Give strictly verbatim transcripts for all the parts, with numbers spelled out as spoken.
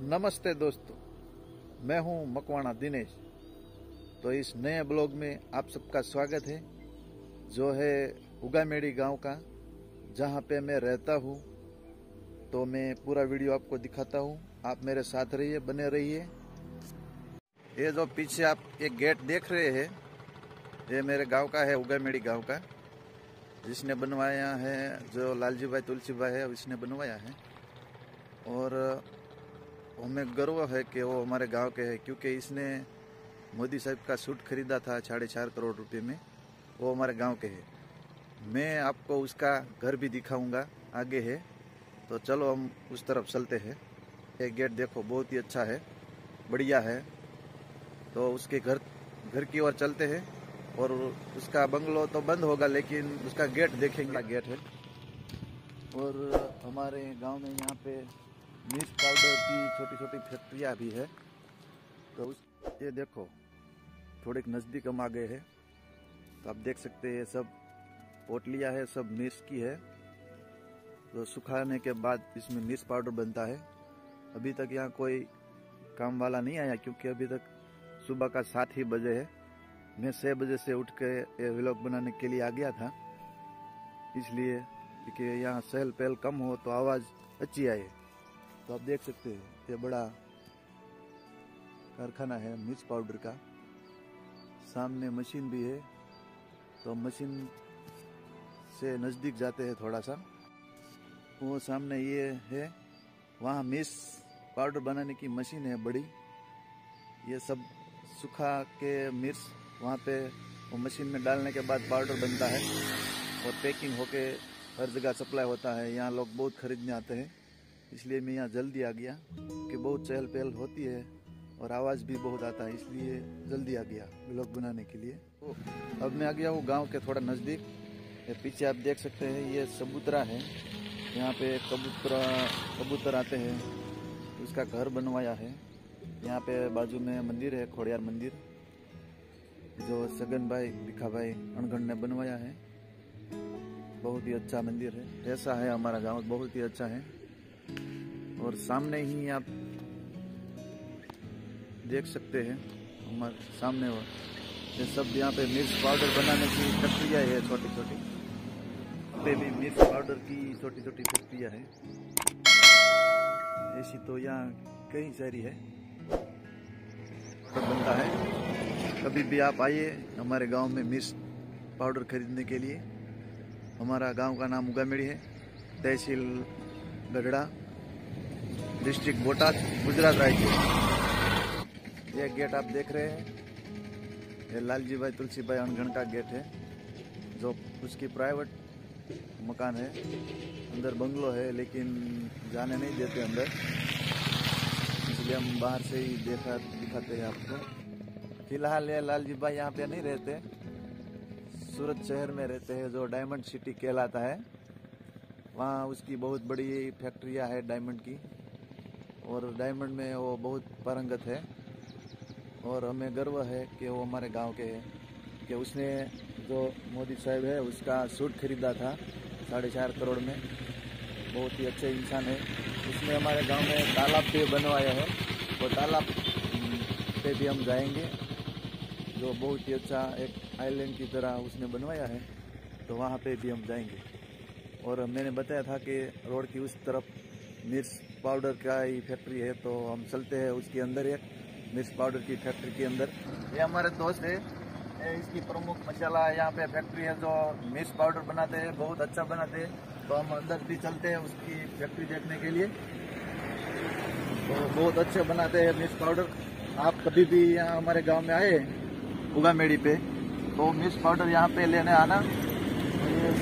नमस्ते दोस्तों, मैं हूं मकवाना दिनेश। तो इस नए ब्लॉग में आप सबका स्वागत है, जो है उगामेड़ी गांव का, जहां पे मैं रहता हूं। तो मैं पूरा वीडियो आपको दिखाता हूं, आप मेरे साथ रहिए, बने रहिए। ये जो पीछे आप एक गेट देख रहे हैं, ये मेरे गांव का है, उगामेड़ी गांव का, जिसने बनवाया है, जो लालजी भाई तुलसी भाई है, इसने बनवाया है। और हमें गर्व है कि वो हमारे गांव के हैं, क्योंकि इसने मोदी साहब का सूट खरीदा था साढ़े चार करोड़ रुपए में, वो हमारे गांव के हैं। मैं आपको उसका घर भी दिखाऊंगा, आगे है। तो चलो हम उस तरफ चलते हैं। ये गेट देखो, बहुत ही अच्छा है, बढ़िया है। तो उसके घर घर की ओर चलते हैं। और उसका बंगलो तो बंद होगा, लेकिन उसका गेट देखेंगे, गेट है। और हमारे गांव में यहाँ पे मिर्च पाउडर की छोटी छोटी फैक्ट्रियाँ भी है। तो उस ये देखो, थोड़े नज़दीक हम आ गए हैं। तो आप देख सकते हैं, सब पोटलियाँ है, सब मिर्च की है। तो सुखाने के बाद इसमें मिर्च पाउडर बनता है। अभी तक यहाँ कोई काम वाला नहीं आया, क्योंकि अभी तक सुबह का सात ही बजे है। मैं छः बजे से उठ के ये व्लॉग बनाने के लिए आ गया था, इसलिए कि यहाँ चहल पहल कम हो तो आवाज़ अच्छी आए। तो आप देख सकते हैं, ये बड़ा कारखाना है मिर्च पाउडर का। सामने मशीन भी है, तो मशीन से नज़दीक जाते हैं थोड़ा सा। वो सामने ये है, वहाँ मिर्च पाउडर बनाने की मशीन है बड़ी। ये सब सुखा के मिर्च वहाँ पे वो मशीन में डालने के बाद पाउडर बनता है और पैकिंग होके हर जगह सप्लाई होता है। यहाँ लोग बहुत खरीदने आते हैं, इसलिए मैं यहाँ जल्दी आ गया, कि बहुत चहल पहल होती है और आवाज़ भी बहुत आता है, इसलिए जल्दी आ गया व्लॉग बनाने के लिए। तो अब मैं आ गया हूँ गांव के थोड़ा नज़दीक। ये पीछे आप देख सकते हैं, ये सबूतरा है। यहाँ पे कबूतर कबूतर आते हैं, उसका घर बनवाया है। यहाँ पे बाजू में मंदिर है, खोड़ियार मंदिर, जो सगन भाई भिखा भाई अणगण ने बनवाया है। बहुत ही अच्छा मंदिर है। ऐसा है हमारा गांव, बहुत ही अच्छा है। और सामने ही आप देख सकते हैं, हमारे सामने वो ये सब यहाँ पे मिर्च पाउडर बनाने की फैक्ट्रियाँ है, छोटी छोटी। पे भी मिर्च पाउडर की छोटी छोटी फैक्ट्रियाँ है। ऐसी तो यहाँ कई सारी है, तो बनता है। कभी भी आप आइए हमारे गांव में मिर्च पाउडर खरीदने के लिए। हमारा गांव का नाम उगामेड़ी है, तहसील गढ़ड़ा, डिस्ट्रिक्ट बोटाद, गुजरात राज्य। यह गेट आप देख रहे हैं, ये लालजी भाई तुलसी भाई अणगण का गेट है, जो उसकी प्राइवेट मकान है। अंदर बंगलो है, लेकिन जाने नहीं देते अंदर, इसलिए हम बाहर से ही देखा दिखाते हैं आपको। फिलहाल ये लालजी भाई यहाँ पे नहीं रहते, सूरत शहर में रहते हैं, जो डायमंड सिटी कहलाता है। वहाँ उसकी बहुत बड़ी फैक्ट्रियाँ है डायमंड की, और डायमंड में वो बहुत पारंगत है। और हमें गर्व है कि वो हमारे गांव के हैं, कि उसने जो मोदी साहब है उसका सूट खरीदा था साढ़े चार करोड़ में। बहुत ही अच्छे इंसान है। उसने हमारे गांव में तालाब भी बनवाया है, वो तालाब पे भी हम जाएंगे, जो बहुत ही अच्छा एक आइलैंड की तरह उसने बनवाया है। तो वहाँ पे भी हम जाएंगे। और मैंने बताया था कि रोड की उस तरफ मिर्च पाउडर का ही फैक्ट्री है, तो हम चलते हैं उसके अंदर, एक मिर्च पाउडर की फैक्ट्री के अंदर। ये हमारे दोस्त है, इसकी प्रमुख मसाला यहाँ पे फैक्ट्री है, जो मिर्च पाउडर बनाते हैं, बहुत अच्छा बनाते हैं। तो हम अंदर भी चलते हैं उसकी फैक्ट्री देखने के लिए। तो बहुत अच्छे बनाते हैं मिर्च पाउडर। आप कभी भी यहाँ हमारे गांव में आए उगामेड़ी पे, तो मिर्च पाउडर यहाँ पे लेने आना। ये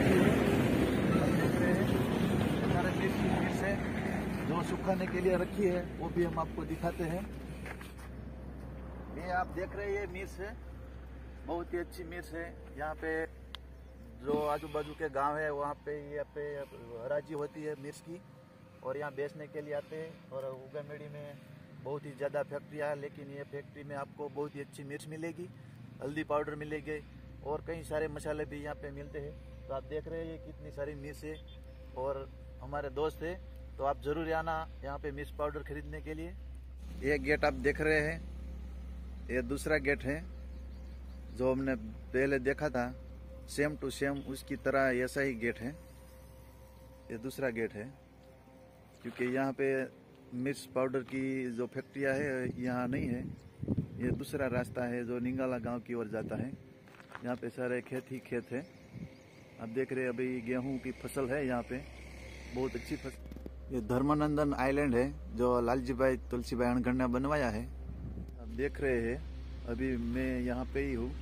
सारे मिर्च की मिर्च है, जो सुखाने के लिए रखी है, वो भी हम आपको दिखाते हैं। ये आप देख रहे हैं, ये मिर्च है, बहुत ही अच्छी मिर्च है। यहाँ पे जो आजू बाजू के गांव है, वहाँ पे यहाँ पे हराजी होती है मिर्च की, और यहाँ बेचने के लिए आते हैं। और उगामेड़ी में बहुत ही ज़्यादा फैक्ट्रियाँ है, लेकिन ये फैक्ट्री में आपको बहुत ही अच्छी मिर्च मिलेगी, हल्दी पाउडर मिलेगी, और कई सारे मसाले भी यहाँ पे मिलते हैं। तो आप देख रहे हैं, ये कितनी सारी मिर्च है। और हमारे दोस्त है, तो आप जरूर आना यहाँ पे मिस्ट पाउडर खरीदने के लिए। ये गेट आप देख रहे हैं, ये दूसरा गेट है जो हमने पहले देखा था, सेम टू सेम उसकी तरह ऐसा ही गेट है। ये दूसरा गेट है क्योंकि यहाँ पे मिर्च पाउडर की जो फैक्ट्रियाँ है यहाँ नहीं है। ये दूसरा रास्ता है जो निंगाला गांव की ओर जाता है। यहाँ पे सारे खेत ही खेत है। आप देख रहे हैं अभी गेहूं की फसल है यहाँ पे, बहुत अच्छी फसल। ये धर्मानंदन आइलैंड है जो लालजी भाई तुलसी भाई अणगढ़ ने बनवाया है। आप देख रहे हैं अभी मैं यहाँ पे ही हूँ।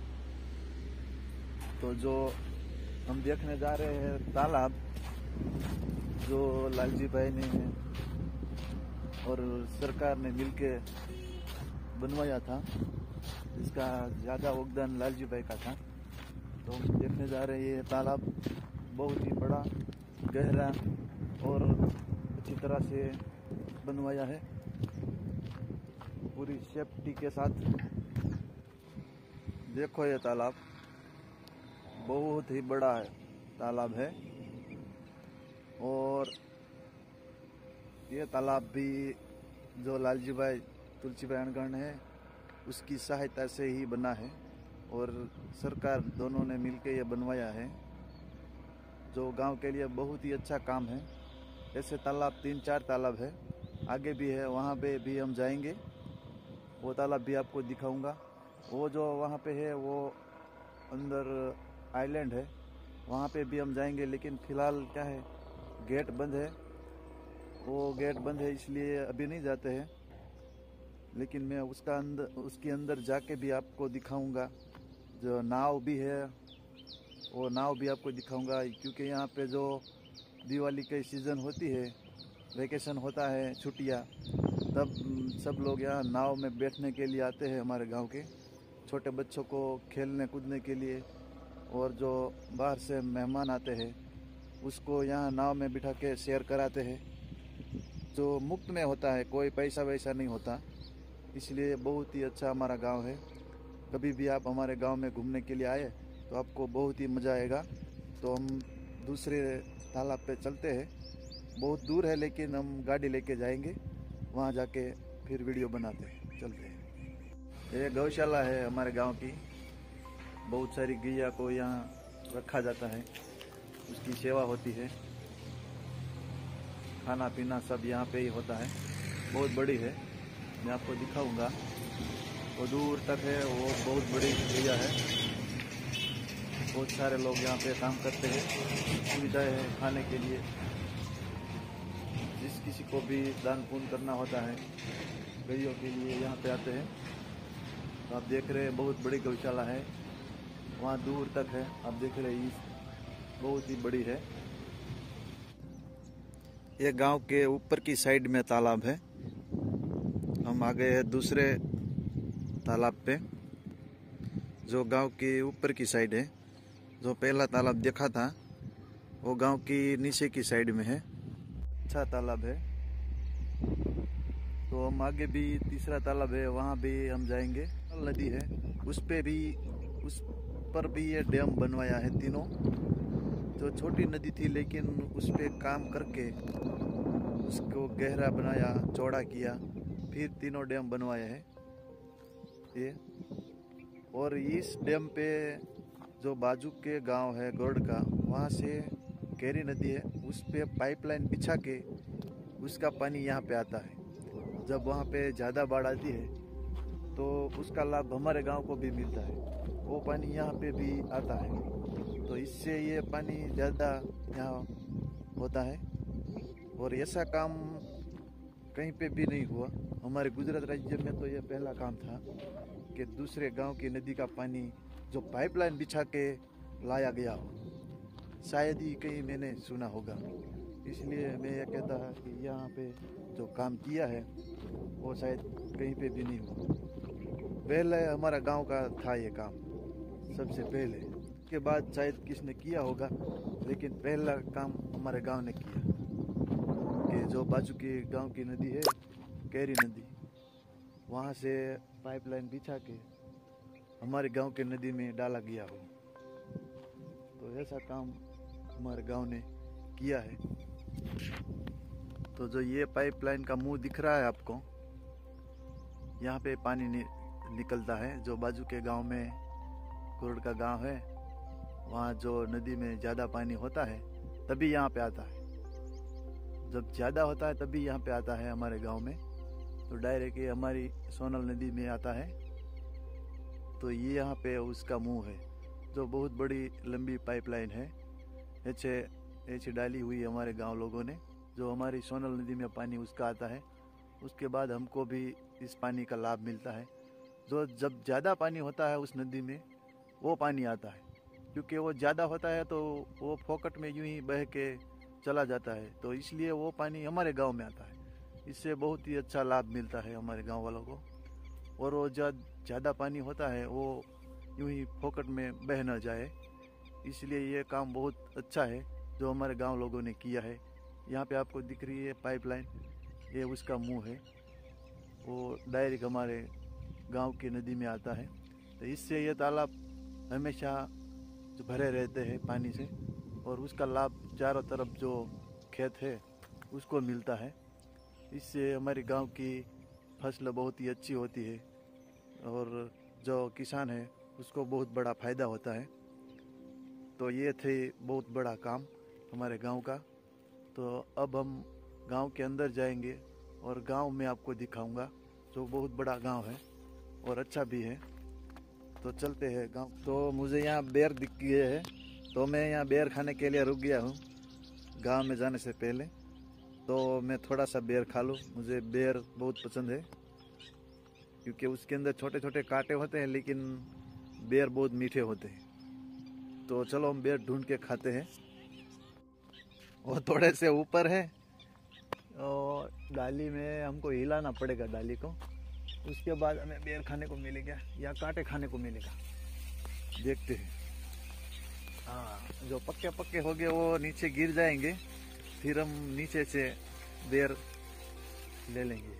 तो जो हम देखने जा रहे हैं तालाब जो लालजी भाई ने और सरकार ने मिलके बनवाया था, इसका ज़्यादा योगदान लालजी भाई का था। तो हम देखने जा रहे हैं ये तालाब बहुत ही बड़ा, गहरा और अच्छी तरह से बनवाया है, पूरी सेफ्टी के साथ। देखो ये तालाब बहुत ही बड़ा है, तालाब है। और ये तालाब भी जो लालजी भाई तुलसी भाई अणगढ़ है उसकी सहायता से ही बना है और सरकार दोनों ने मिलकर ये बनवाया है, जो गांव के लिए बहुत ही अच्छा काम है। ऐसे तालाब तीन चार तालाब है, आगे भी है, वहाँ पे भी हम जाएंगे, वो तालाब भी आपको दिखाऊंगा। वो जो वहाँ पे है वो अंदर आइलैंड है, वहाँ पे भी हम जाएंगे, लेकिन फ़िलहाल क्या है गेट बंद है, वो गेट बंद है इसलिए अभी नहीं जाते हैं। लेकिन मैं उसका अंदर उसके अंदर जाके भी आपको दिखाऊंगा। जो नाव भी है वो नाव भी आपको दिखाऊंगा, क्योंकि यहाँ पे जो दिवाली के सीज़न होती है, वैकेशन होता है, छुट्टियाँ, तब सब लोग यहाँ नाव में बैठने के लिए आते हैं हमारे गांव के, छोटे बच्चों को खेलने कूदने के लिए। और जो बाहर से मेहमान आते हैं उसको यहाँ नाव में बिठा के शेयर कराते हैं, जो मुफ्त में होता है, कोई पैसा वैसा नहीं होता। इसलिए बहुत ही अच्छा हमारा गांव है। कभी भी आप हमारे गांव में घूमने के लिए आए तो आपको बहुत ही मज़ा आएगा। तो हम दूसरे तालाब पे चलते हैं, बहुत दूर है लेकिन हम गाड़ी लेके जाएंगे, वहाँ जाके फिर वीडियो बनाते हैं, चलते हैं। ये गौशाला है हमारे गांव की, बहुत सारी गैया को यहाँ रखा जाता है, उसकी सेवा होती है, खाना पीना सब यहाँ पे ही होता है। बहुत बड़ी है, मैं आपको दिखाऊंगा, वो दूर तक है, वो बहुत बड़ी गैया है। बहुत सारे लोग यहाँ पे काम करते हैं, सुविधाएं है खाने के लिए, जिस किसी को भी दान पुण्य करना होता है गैयों के लिए यहाँ पे आते हैं। तो आप देख रहे हैं बहुत बड़ी गौशाला है, वहाँ दूर तक है, आप देख रहे हैं, बहुत ही बड़ी है। ये गांव के ऊपर की साइड में तालाब है। हम आ गए हैं दूसरे तालाब पे, जो गांव के ऊपर की साइड है। जो पहला तालाब देखा था वो गांव की नीचे की साइड में है, अच्छा तालाब है। तो हम आगे भी तीसरा तालाब है, वहाँ भी हम जाएंगे। नदी है, उस पे भी उस पर भी ये डैम बनवाया है तीनों। जो छोटी नदी थी लेकिन उस पे काम करके उसको गहरा बनाया, चौड़ा किया, फिर तीनों डैम बनवाया है ये। और इस डैम पे जो बाजू के गांव है गोरड का, वहाँ से केरी नदी है, उस पे पाइपलाइन बिछा के उसका पानी यहाँ पे आता है। जब वहाँ पे ज़्यादा बाढ़ आती है तो उसका लाभ हमारे गांव को भी मिलता है, वो पानी यहाँ पे भी आता है। तो इससे ये पानी ज़्यादा यहाँ होता है। और ऐसा काम कहीं पे भी नहीं हुआ हमारे गुजरात राज्य में। तो ये पहला काम था कि दूसरे गांव की नदी का पानी जो पाइपलाइन बिछा के लाया गया हो, शायद ही कहीं मैंने सुना होगा। इसलिए मैं ये कहता है कि यहाँ पे जो काम किया है वो शायद कहीं पे भी नहीं हुआ। पहले हमारा गांव का था ये काम सबसे पहले, के बाद शायद किसने किया होगा, लेकिन पहला काम हमारे गांव ने किया कि जो बाजू की गांव की नदी है केरी नदी, वहाँ से पाइपलाइन बिछा के हमारे गांव के नदी में डाला गया हो। तो ऐसा काम हमारे गांव ने किया है। तो जो ये पाइपलाइन का मुंह दिख रहा है आपको, यहाँ पे पानी नि, निकलता है। जो बाजू के गांव में कुरड़ का गांव है, वहाँ जो नदी में ज़्यादा पानी होता है तभी यहाँ पे आता है। जब ज़्यादा होता है तभी यहाँ पे आता है हमारे गांव में। तो डायरेक्ट ये हमारी सोनल नदी में आता है। तो ये यहाँ पे उसका मुंह है, जो बहुत बड़ी लंबी पाइपलाइन है। ऐसे ऐसी डाली हुई है हमारे गांव लोगों ने। जो हमारी सोनल नदी में पानी उसका आता है, उसके बाद हमको भी इस पानी का लाभ मिलता है। जो जब ज़्यादा पानी होता है उस नदी में वो पानी आता है, क्योंकि वो ज़्यादा होता है तो वो फोकट में यूं ही बह के चला जाता है। तो इसलिए वो पानी हमारे गांव में आता है। इससे बहुत ही अच्छा लाभ मिलता है हमारे गांव वालों को। और वो जब ज़्यादा पानी होता है वो यूं ही फोकट में बह न जाए, इसलिए ये काम बहुत अच्छा है जो हमारे गांव लोगों ने किया है। यहाँ पे आपको दिख रही है पाइपलाइन, ये उसका मुंह है। वो डायरेक्ट हमारे गांव की नदी में आता है। तो इससे ये तालाब हमेशा जो भरे रहते हैं पानी से, और उसका लाभ चारों तरफ जो खेत है उसको मिलता है। इससे हमारे गांव की फसल बहुत ही अच्छी होती है और जो किसान है उसको बहुत बड़ा फ़ायदा होता है। तो ये थे बहुत बड़ा काम हमारे गांव का। तो अब हम गांव के अंदर जाएंगे और गांव में आपको दिखाऊंगा, जो बहुत बड़ा गांव है और अच्छा भी है। तो चलते हैं गांव। तो मुझे यहाँ बेर दिख गए है, तो मैं यहाँ बेर खाने के लिए रुक गया हूँ गांव में जाने से पहले। तो मैं थोड़ा सा बेर खा लूँ, मुझे बेर बहुत पसंद है, क्योंकि उसके अंदर छोटे छोटे कांटे होते हैं लेकिन बेर बहुत मीठे होते हैं। तो चलो हम बेर ढूंढ के खाते हैं। वो थोड़े से ऊपर है और डाली में हमको हिलाना पड़ेगा डाली को, उसके बाद हमें बेर खाने को मिलेगा या कांटे खाने को मिलेगा, देखते हैं। हाँ, जो पक्के पक्के हो गए वो नीचे गिर जाएंगे, फिर हम नीचे से बेर ले लेंगे।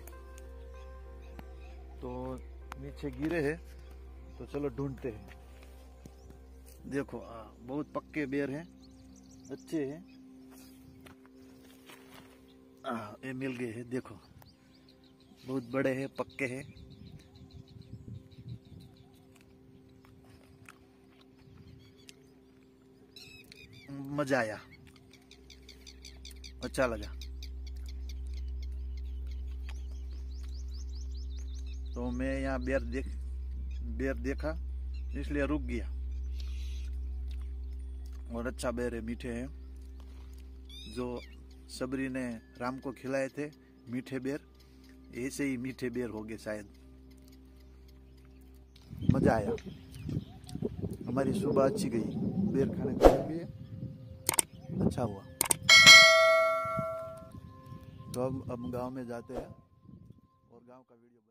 तो नीचे गिरे हैं तो चलो ढूंढते हैं। देखो आ, बहुत पक्के बेर हैं, अच्छे हैं। आ, ये मिल गए हैं, देखो बहुत बड़े हैं, पक्के हैं। मजा आया, अच्छा लगा। तो मैं यहाँ बेर देख बेर देखा इसलिए रुक गया। और अच्छा बेर है, मीठे हैं। जो सबरी ने राम को खिलाए थे मीठे बेर, ऐसे ही मीठे बेर हो गए शायद। मजा आया, हमारी सुबह अच्छी गई, बेर खाने को मिल गए, अच्छा हुआ। तो अब अब गांव में जाते हैं और गांव का वीडियो